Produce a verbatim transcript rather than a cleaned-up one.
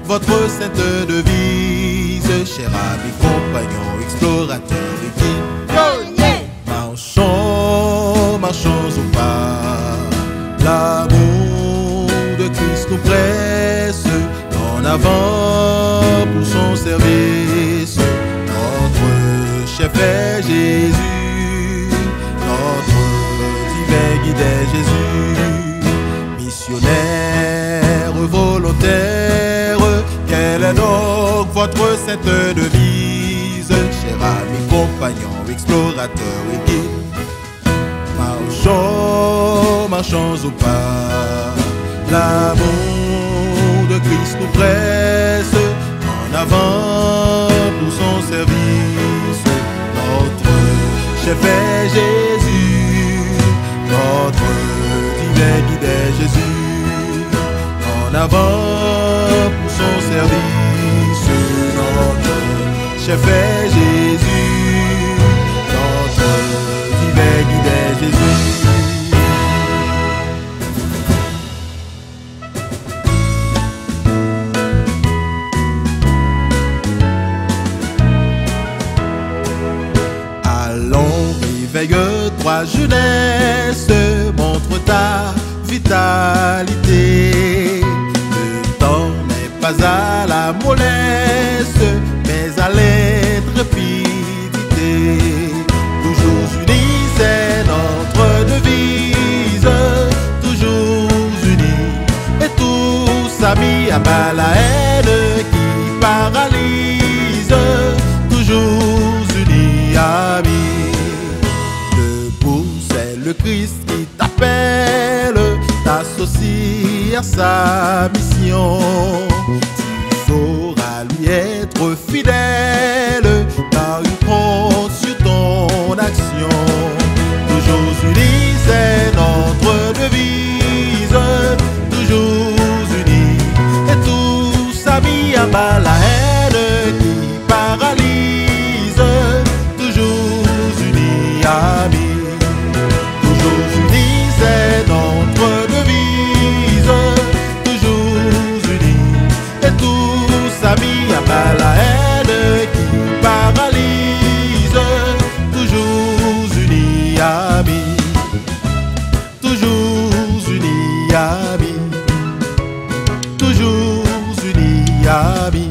votre sainte devise, cher ami, compagnon, explorateur et guide. Marchons, marchons au pas, l'amour de Christ nous presse en avant pour son service. Notre chef est Jésus, notre divin guide est Jésus. Missionnaire volontaire, quelle est donc votre sainte devise, cher ami, compagnon, explorateur et guide. Marchons, marchons au pas, l'amour de Christ nous presse en avant pour son service. Notre chef est Jésus, notre divin guide est Jésus. En avant pour son service, notre chef est Jésus, notre divin guide est Jésus. Allons, réveille-toi jeunesse, montre ta vitalité. Le temps n'est pas à la mollesse, mais à l'intrépidité. Toujours unis, c'est notre devise. Toujours unis et tous amis, à bas la haine qui paralyse. Toujours unis, amis. Debout, c'est le Christ qui t'appelle, t'associe à sa mission. Tu sauras lui être fidèle, car il compte sur ton action. Toujours unis, c'est notre devise. Toujours unis et tous amis, à bas la haine qui paralyse. Toujours unis, amis. Toujours unis, c'est notre devise. Toujours unis et tous amis, à bas la haine qui paralyse. Toujours unis, amis. Toujours unis, amis. Toujours unis, amis.